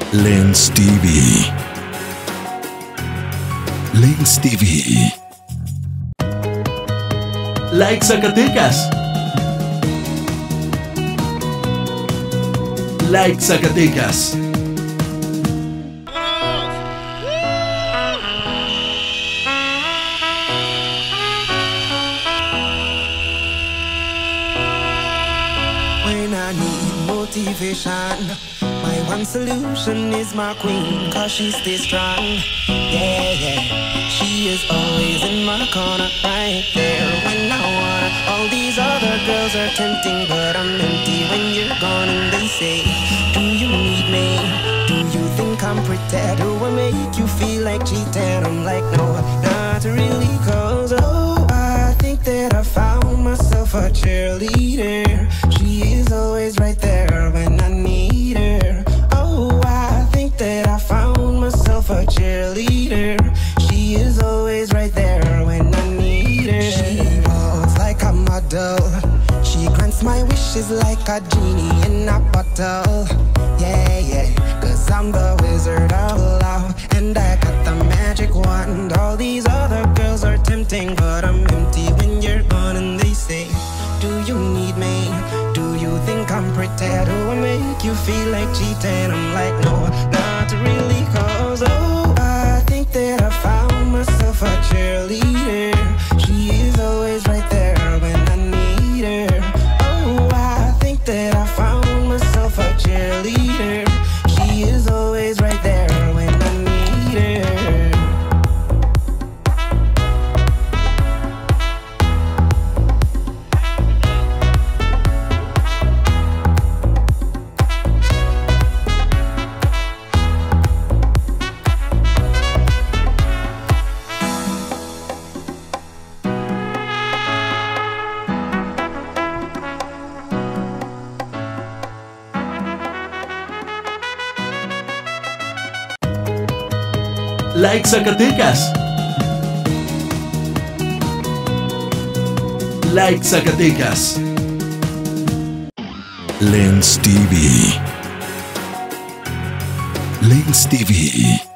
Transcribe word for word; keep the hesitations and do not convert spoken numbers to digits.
Lens T V. Lens T V. Like Zacatecas. Like Zacatecas. When I need motivation, my one solution is my queen, cause she stays strong. Yeah, yeah, she is always in my corner, right there when I wanna. All these other girls are tempting, but I'm empty when you're gone. And they say, do you need me? Do you think I'm pretend? Do I make you feel like cheating? I'm like, no, not really, cause oh, I think that I found myself a cheerleader. She is always right there when I need her. Oh, I think that I found myself a cheerleader. She is always right there when I need her. She walks like a model. She grants my wishes like a genie in a bottle. Yeah, yeah, cause I'm the wizard of love, and I got the magic wand. All these other girls are tempting, but I'm empty when you're gone. And they say, do you need me? Do you think I'm pretend? Do I make you feel like cheating? I'm like, no, not really, cause oh, I think that I found myself a cheerleader. She is always right there when I need her. Oh, I think that I found myself a cheerleader. She is always right there when I need her. Like Zacatecas. Like Zacatecas. Lens T V. Lens T V.